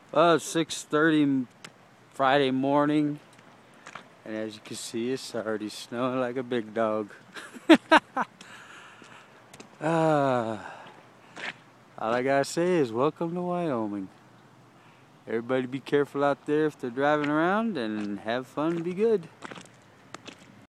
Well, it's 6:30 Friday morning, and as you can see, it's already snowing like a big dog. All I gotta say is welcome to Wyoming. Everybody be careful out there if they're driving around, and have fun and be good.